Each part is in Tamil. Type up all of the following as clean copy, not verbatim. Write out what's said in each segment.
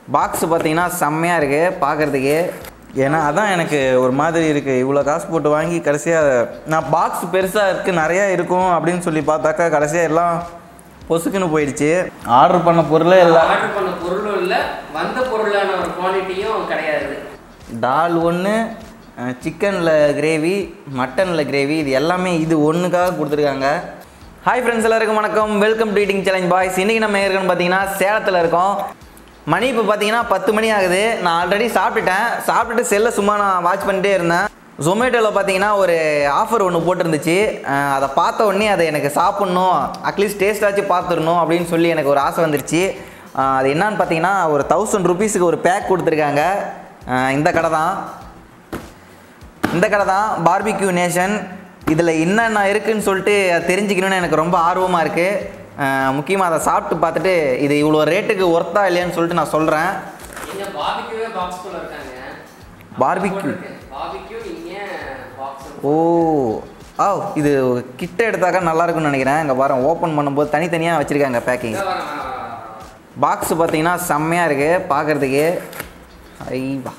பாக்ஸ் பார்த்தீங்கன்னா செம்மையாக இருக்குது பார்க்குறதுக்கு. ஏன்னா அதான் எனக்கு ஒரு மாதிரி இருக்குது, இவ்வளோ காசு போட்டு வாங்கி கடைசியாக நான் பாக்ஸ் பெருசாக இருக்குது நிறையா இருக்கும் அப்படின்னு சொல்லி பார்த்தாக்கா கடைசியாக எல்லாம் பொசுக்குன்னு போயிடுச்சு. ஆர்டர் பண்ண பொருளே இல்லை, ஆர்டர் பண்ண பொருளும் இல்லை, வந்த பொருளான ஒரு குவாலிட்டியும் கிடையாது. டால் ஒன்று, சிக்கனில் கிரேவி, மட்டனில் கிரேவி, இது எல்லாமே இது ஒன்றுக்காக கொடுத்துருக்காங்க. ஹாய் ஃப்ரெண்ட்ஸ், எல்லாருக்கும் வணக்கம். Welcome to eating challenge boys. இன்றைக்கி நம்ம இருக்கோன்னு பார்த்தீங்கன்னா சேலத்தில் இருக்கோம். மணி இப்போ பார்த்தீங்கன்னா 10 மணி ஆகுது. நான் ஆல்ரெடி சாப்பிட்டுட்டு செல்லை சும்மா நான் வாட்ச் பண்ணிட்டே இருந்தேன். ஜொமேட்டோவில் பார்த்தீங்கன்னா ஒரு ஆஃபர் ஒன்று போட்டிருந்துச்சு. அதை பார்த்த உடனே அதை எனக்கு சாப்பிட்ணும், அட்லீஸ்ட் டேஸ்ட்டாச்சும் பார்த்துடணும் அப்படின்னு சொல்லி எனக்கு ஒரு ஆசை வந்துருச்சு. அது என்னன்னு பார்த்தீங்கன்னா ஒரு 1000 ருபீஸுக்கு ஒரு பேக் கொடுத்துருக்காங்க. இந்த கடை தான் பார்பிக்யூ நேஷன். இதில் என்னென்ன இருக்குதுன்னு சொல்லிட்டு தெரிஞ்சுக்கணுன்னு எனக்கு ரொம்ப ஆர்வமாக இருக்குது. முக்கியமாக அதை சாப்பிட்டு பார்த்துட்டு இது இவ்வளோ ரேட்டுக்கு ஒர்த்தா இல்லையான்னு சொல்லிட்டு நான் சொல்கிறேன். ஓ இது கிட்ட எடுத்தாக்கா நல்லாயிருக்குன்னு நினைக்கிறேன். இங்கே பாருங்கள், ஓப்பன் பண்ணும்போது தனித்தனியாக வச்சுருக்காங்க பேக்கிங். பாக்ஸ் பார்த்தீங்கன்னா செம்மையாக இருக்குது பார்க்குறதுக்கு. ஐவா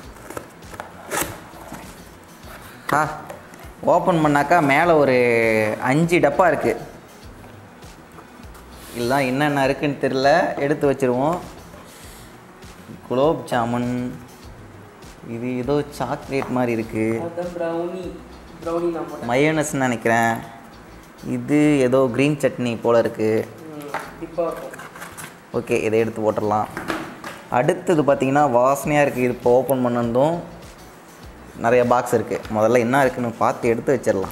ஓப்பன் பண்ணாக்கா மேலே ஒரு 5 டப்பா இருக்குது. இதெல்லாம் என்னென்ன இருக்குதுன்னு தெரில, எடுத்து வச்சுருவோம். குலோப் ஜாமுன், இது ஏதோ சாக்லேட் மாதிரி இருக்குது, மயோனஸ்ன்னு நினைக்கிறேன். இது ஏதோ க்ரீன் சட்னி போல் இருக்குது. ஓகே, இதை எடுத்து போட்டுடலாம். அடுத்தது பார்த்திங்கன்னா வாசனையாக இருக்குது. இது இப்போ ஓப்பன் பண்ணதும் நிறைய பாக்ஸ் இருக்குது. முதல்ல என்ன இருக்குதுன்னு பார்த்து எடுத்து வச்சிடலாம்.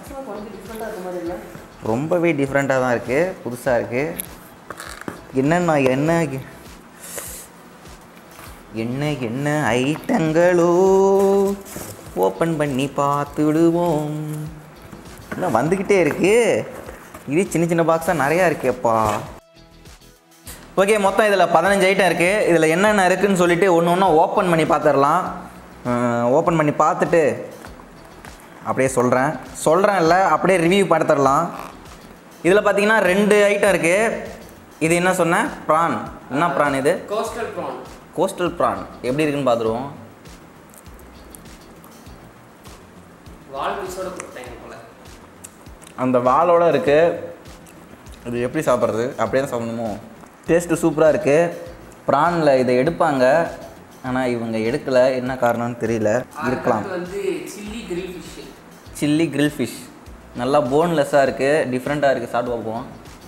ரொம்பவே டிஃப்ரெண்ட்டாக தான் இருக்குது, புதுசாக இருக்குது. என்ன ஐட்டங்களோ ஓப்பன் பண்ணி பார்த்துடுவோம். இன்னும் வந்துக்கிட்டே இருக்குது. இது சின்ன பாக்ஸாக நிறையா இருக்குப்பா. ஓகே, மொத்தம் இதில் 15 ஐட்டம் இருக்குது. இதில் என்னென்ன இருக்குதுன்னு சொல்லிவிட்டு ஒன்று ஒன்றா ஓப்பன் பண்ணி பார்த்துடலாம். ஓப்பன் பண்ணி பார்த்துட்டு அப்படியே சொல்கிறேன் இல்லை அப்படியே ரிவ்யூ பார்த்துடலாம். இதில் பார்த்தீங்கன்னா 2 ஐட்டம் இருக்குது. இது என்ன சொன்னேன், ப்ரான். என்ன ப்ரான் இது? Coastal prawn. எப்படி இருக்குன்னு பார்த்துருவோம். அந்த வாலோட இருக்குது. இது எப்படி சாப்பிட்றது? அப்படியே தான் சாப்பிடணுமோ? டேஸ்ட்டு சூப்பராக இருக்குது. ப்ரானில் இதை எடுப்பாங்க, ஆனால் இவங்க எடுக்கலை. என்ன காரணம்னு தெரியல. இருக்கலாம். சில்லி கிரில் ஃபிஷ் நல்லா போன்லெஸ்ஸாக இருக்குது, டிஃப்ரெண்ட்டாக இருக்குது. சாப்பிட்டு பார்ப்போம்.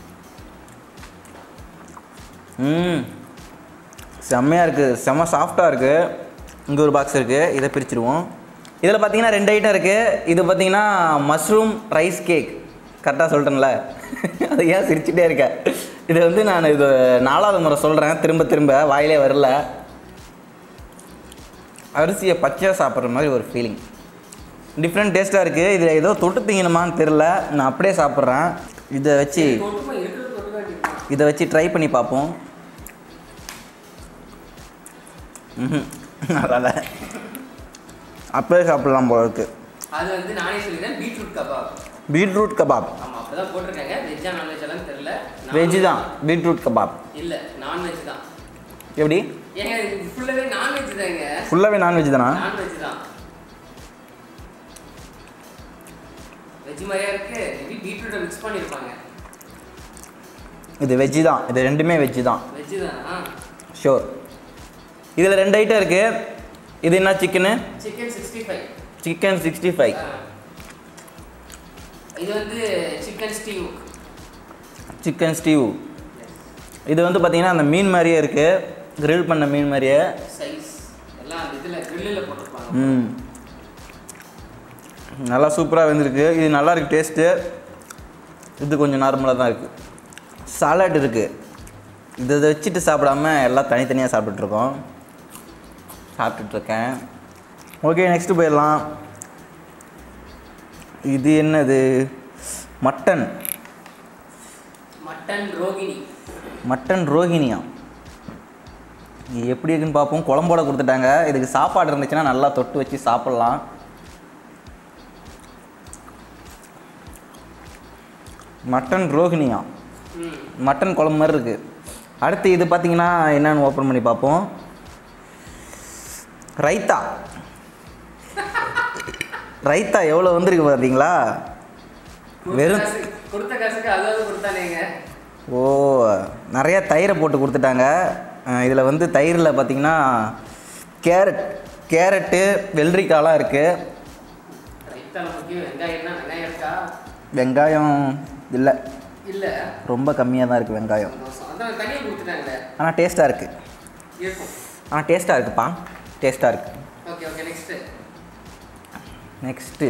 செம்மையாக இருக்குது, செம்ம சாஃப்டாக இருக்குது. இங்கே ஒரு பாக்ஸ் இருக்குது, இதை பிரிச்சுடுவோம். இதில் பார்த்தீங்கன்னா 2 ஐட்டம் இருக்குது. இது பார்த்தீங்கன்னா மஷ்ரூம் ரைஸ் கேக். கரெக்டாக சொல்லிட்டேன்ல, அது ஏன் சிரிச்சுட்டே இருக்கேன்? இது வந்து நான் இது 4வது முறை சொல்கிறேன், திரும்ப வாயிலே வரல. அரிசியை பச்சையாக சாப்பிட்ற மாதிரி ஒரு ஃபீலிங், டிஃப்ரெண்ட் டேஸ்ட்டாக இருக்குது. இதில் ஏதோ தொட்டு திங்கணுமான்னு தெரில, நான் அப்படியே சாப்பிட்றேன். இதை வச்சு ட்ரை பண்ணி பார்ப்போம். நல்லா அப்படியே சாப்பிட்லாம் போல இருக்குது. அது வந்து நானே சொல்லிடுறேன், பீட்ரூட் கபாப். ஆமாம், அப்படி தான் போட்டிருக்காங்க. வெஜ்ஜா நான்வெஜ்ஜான்னு தெரியல. வெஜ்ஜு தான், பீட்ரூட் கபாப். இல்லை, நான்வெஜ் தான். எப்படி? ஏங்க ஃபுல்லாகவே நான்வெஜ் தாங்க. ஃபுல்லாகவே நான்வெஜ் தானா? நான்வெஜ் தான். வெஜ் மாதிரியா இருக்குது. பீட்ரூட்டை மிக்ஸ் பண்ணியிருப்பாங்க. இது வெஜ்ஜு தான். இது ரெண்டுமே வெஜ்ஜு தான். வெஜ்ஜு தானா? ஷோர். இதில் 2 ஐட்டம் இருக்குது. இது என்ன சிக்கனு? சிக்கன் 65. இது வந்து சிக்கன் ஸ்டீவ். இது வந்து பார்த்தீங்கன்னா அந்த மீன் மாதிரியே இருக்குது, கிரில் பண்ண மீன் மாதிரியே. நல்லா சூப்பராக வெந்திருக்கு. இது நல்லா இருக்குது டேஸ்ட்டு. இது கொஞ்சம் நார்மலாக தான் இருக்குது. சாலட் இருக்குது. இதை வச்சுட்டு சாப்பிடாம எல்லாம் தனித்தனியாக சாப்பிட்டுட்ருக்கேன். ஓகே, நெக்ஸ்ட்டு போயிடலாம். இது என்னது? மட்டன் ரோகிணியா? இது எப்படி இருக்குன்னு பார்ப்போம். குழம்போட கொடுத்துட்டாங்க. இதுக்கு சாப்பாடு இருந்துச்சுன்னா நல்லா தொட்டு வச்சு சாப்பிட்லாம். மட்டன் ரோகிணியா, மட்டன் குழம்பு மாதிரி இருக்குது. அடுத்து இது பார்த்தீங்கன்னா என்னென்னு ஓப்பன் பண்ணி பார்ப்போம். ரைத்தா ரைத்தா எவ்வளோ வந்திருக்கு பார்த்தீங்களா? வெறும் கொடுத்த காசுக்கு அதாவது கொடுத்தானேங்க. ஓ, நிறையா தயிரை போட்டு கொடுத்துட்டாங்க. இதில் வந்து தயிரில் பார்த்தீங்கன்னா கேரட்டு வெள்ளரிக்காய்லாம் இருக்குது. வெங்காயம் இல்லை, இல்லை, ரொம்ப கம்மியாக தான் இருக்குது வெங்காயம். ஆனால் டேஸ்ட்டாக இருக்குது. இருக்குப்பா, டேஸ்ட்டாக இருக்குது. நெக்ஸ்ட்டு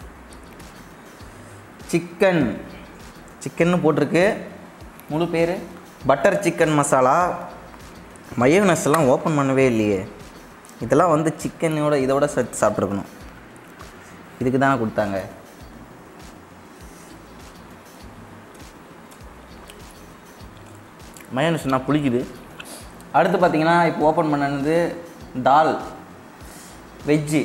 சிக்கன்னு போட்டிருக்கு. முழு பேர் பட்டர் சிக்கன் மசாலா. மயோனஸ் எல்லாம் ஓப்பன் பண்ணவே இல்லையே. இதெல்லாம் வந்து சிக்கனோட இதோட சேர்த்து சாப்பிட்ருக்கணும். இதுக்கு தானே கொடுத்தாங்க. மயோனஸ்னா புளிக்குது. அடுத்து பார்த்தீங்கன்னா இப்போ ஓப்பன் பண்ணது தால் வெஜ்ஜு.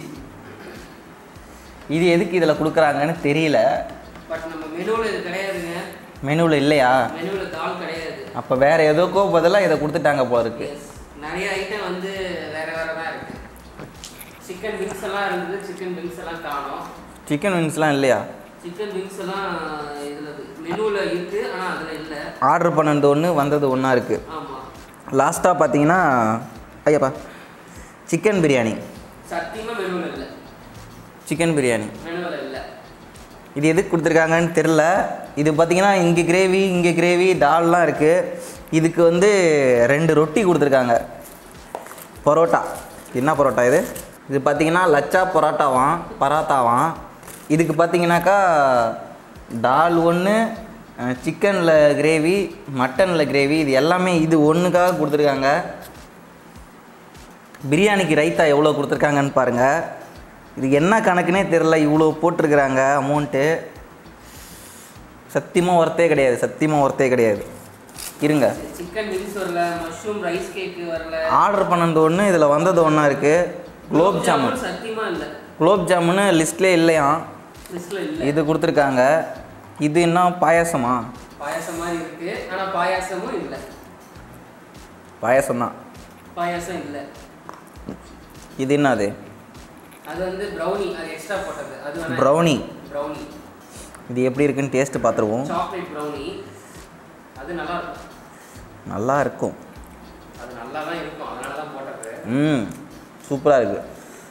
இது எதுக்கு இதில் கொடுக்குறாங்கன்னு தெரியல. பட் நம்ம மெனுவில் இது கிடையாதுங்க. மெனுவில் இல்லையா? மெனுவில் தால் கிடையாது. அப்போ வேறு எதோக்கோ பதிலாக இதை கொடுத்துட்டாங்க போல இருக்கு. நிறைய ஐட்டம் வந்து வேறு வேறு தான் இருக்குது. சிக்கன் விங்ஸ் எல்லாம் இருந்தது, சிக்கன் விங்ஸ் எல்லாம் காணோம். சிக்கன் விங்ஸ்லாம் இல்லையா? சிக்கன் விங்ஸ் எல்லாம் இதில் மெனுவில் இருக்குது, ஆனால் அதில் இல்லை. ஆர்டர் பண்ணது ஒன்று வந்தது ஒன்றா இருக்குது. ஆமாம். லாஸ்ட்டாக பார்த்தீங்கன்னா ஐயாப்பா சிக்கன் பிரியாணி. சத்தியமாக மெனுவில் இல்லை. சிக்கன் பிரியாணி மெனுவில் இல்லை. இது எதுக்கு கொடுத்துருக்காங்கன்னு தெரில. இது பார்த்தீங்கன்னா இங்கே கிரேவி டால்லாம் இருக்குது. இதுக்கு வந்து 2 ரொட்டி கொடுத்துருக்காங்க. பரோட்டா. என்ன பரோட்டா இது? இது பார்த்தீங்கன்னா லச்சா பராத்தாவாம். இதுக்கு பார்த்தீங்கன்னாக்கா டால் ஒன்று, சிக்கனில் கிரேவி, மட்டனில் கிரேவி, இது எல்லாமே இது ஒன்றுக்காக கொடுத்துருக்காங்க. பிரியாணிக்கு ரைத்தா எவ்வளோ கொடுத்துருக்காங்கன்னு பாருங்கள். இது என்ன கணக்குனே தெரில, இவ்வளோ போட்டிருக்கிறாங்க அமௌண்ட்டு. சத்தியமாக ஒர்த்தே கிடையாது. இருங்க, சிக்கன் விங்ஸ் வரல, மஷ்ரூம் ரைஸ் கேக்கு வரல. ஆர்டர் பண்ணது ஒன்று, இதில் வந்தது ஒன்றா இருக்குது. குலோப் ஜாமுன் சத்தியமாக இல்லை. குலோப் ஜாமுன்னு லிஸ்ட்லேயே இல்லையாம். இது கொடுத்துருக்காங்க. இது என்ன பாயாசமா? பாயாசம் மாதிரி இருக்குது, ஆனால் பாயாசமும் இல்லை. பாயாசம் தான், பாயாசம் இல்லை. இது என்னது? அது வந்து ப்ரௌனி, அது எக்ஸ்ட்ரா போட்டது. அது ப்ரௌனி. ப்ரௌனி இது எப்படி இருக்குன்னு டேஸ்ட்டு பார்த்துருவோம். Chocolate brownie. அது நல்லா இருக்கும். நல்லா இருக்கும். அது நல்லா தான் இருக்கும், அதனால தான் போட்டது. சூப்பராக இருக்குது.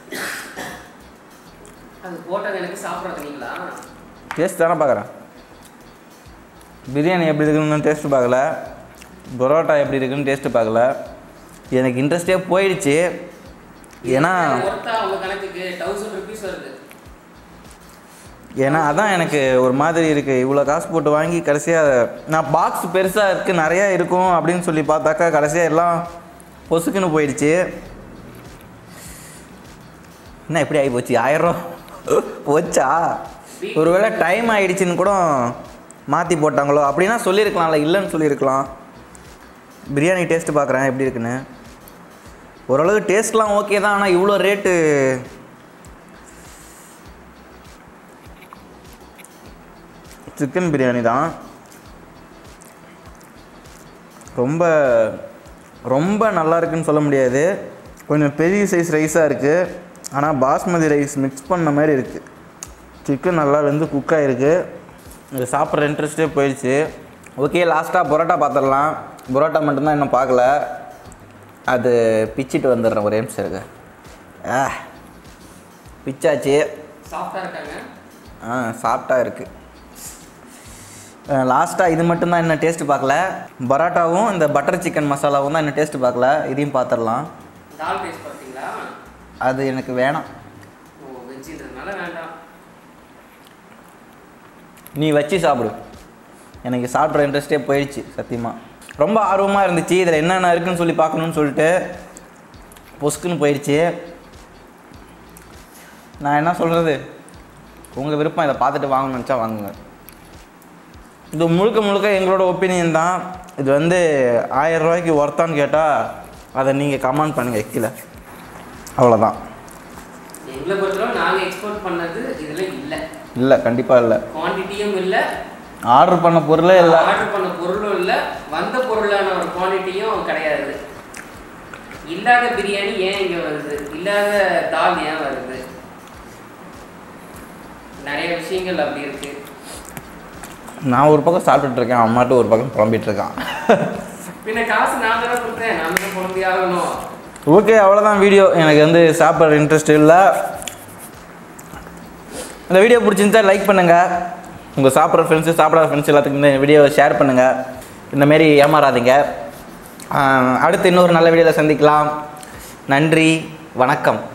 அது போட்டது எனக்கு சாப்பிட்றதுங்களா? டேஸ்ட் தானே பார்க்குறேன். பிரியாணி எப்படி இருக்குன்னு டேஸ்ட்டு பார்க்கல, பரோட்டா எப்படி இருக்குன்னு டேஸ்ட்டு பார்க்கல. எனக்கு இன்ட்ரெஸ்டே போயிடுச்சு. ஏன்னா கணக்குக்கு 1000 rupees வருது. ஏன்னா அதான் எனக்கு ஒரு மாதிரி இருக்குது. இவ்வளோ காசு போட்டு வாங்கி கடைசியாக நான் பாக்ஸ் பெருசாக இருக்குது, நிறையா இருக்கும் அப்படின்னு சொல்லி பார்த்தாக்கா கடைசியாக எல்லாம் பொசுக்குன்னு போயிடுச்சு. என்ன இப்படி ஆகி போச்சு? 1000 ரூபா போச்சா? ஒருவேளை டைம் ஆகிடுச்சின்னு கூட மாற்றி போட்டாங்களோ அப்படின்னா சொல்லியிருக்கலாம்ல, இல்லைன்னு சொல்லியிருக்கலாம். பிரியாணி டேஸ்ட்டு பார்க்குறேன் எப்படி இருக்குன்னு. ஓரளவு டேஸ்ட்லாம் ஓகே தான், ஆனால் இவ்வளோ ரேட்டு. சிக்கன் பிரியாணி தான். ரொம்ப ரொம்ப நல்லா இருக்குன்னு சொல்ல முடியாது. கொஞ்சம் பெரிய சைஸ் ரைஸாக இருக்குது, ஆனால் பாஸ்மதி ரைஸ் மிக்ஸ் பண்ண மாதிரி இருக்குது. சிக்கன் நல்லா வந்து குக்காக இருக்குது. இது சாப்பிட்ற இன்ட்ரெஸ்ட்டே போயிடுச்சு. ஓகே, லாஸ்ட்டாக பரோட்டா பார்த்துடலாம். பரோட்டா மட்டும்தான் இன்னும் பார்க்கல. அது பிச்சுட்டு வந்துடுறேன், ஒரே நிமிஷம் இருக்கு. பிச்சாச்சு. சாஃப்டாக இருக்குது. லாஸ்ட்டாக இது மட்டும்தான் இன்னும் டேஸ்ட்டு பார்க்கல. பரோட்டாவும் இந்த பட்டர் சிக்கன் மசாலாவும் தான் இன்னும் டேஸ்ட்டு பார்க்கல. இதையும் பார்த்துடலாம். அது எனக்கு வேணாம். நீ வச்சு சாப்பிடு. எனக்கு சாப்பிட்ற இன்ட்ரெஸ்ட்டே போயிடுச்சு சத்தியமாக. ரொம்ப ஆர்வமாக இருந்துச்சு இதில் என்னென்ன இருக்குதுன்னு சொல்லி பார்க்கணுன்னு சொல்லிட்டு பொஸ்க்குன்னு போயிடுச்சு. நான் என்ன சொல்கிறது, உங்கள் விருப்பம். இதை பார்த்துட்டு வாங்கணும்னு நினச்சா வாங்குங்க. இது முழுக்க எங்களோட ஒப்பீனியன் தான். இது வந்து 1000 ரூபாய்க்கு ஒர்த்தான்னு கேட்டால் அதை நீங்கள் கமெண்ட் பண்ணுங்கள் கீழே. அவ்வளோதான். எங்களை பொறுத்தவரை நாங்கள் எக்ஸ்போர்ட் பண்ணது இதில் இல்லை, கண்டிப்பாக இல்லை. குவான்டிட்டியும் இல்லை, ஆர்டர் பண்ண பொருளே இல்லை, ஆர்டர் பண்ண பொருளும் இல்லை, வந்த பொருளான ஒரு குவான்டிட்டியும் கிடையாது. இல்லாத பிரியாணி ஏன் இங்கே வருது, இல்லாத தால் ஏன் வருது, நிறைய விஷயங்கள் அப்படி இருக்கு. நான் ஒரு பக்கம் சாப்பிட்டுட்டு இருக்கேன், அம்மாட்ட ஒரு பக்கம் புலம்பிட்டு இருக்கான். பின்ன காசு நான் தானே கொடுத்தேன், நான் தானே புலம்பி ஆகணும். ஓகே, அவ்வளோதான் வீடியோ. எனக்கு வந்து சாப்பிட்ற இன்ட்ரெஸ்ட் இல்லை. இந்த வீடியோ பிடிச்சிருந்தா லைக் பண்ணுங்கள். உங்கள் சாப்பிட்ற ஃப்ரெண்ட்ஸு சாப்பிடாத ஃப்ரெண்ட்ஸ் எல்லாத்துக்கும் இந்த வீடியோவை ஷேர் பண்ணுங்கள். இந்தமாரி ஏமாறாதீங்க. அடுத்து இன்னொரு நல்ல வீடியோவில் சந்திக்கலாம். நன்றி, வணக்கம்.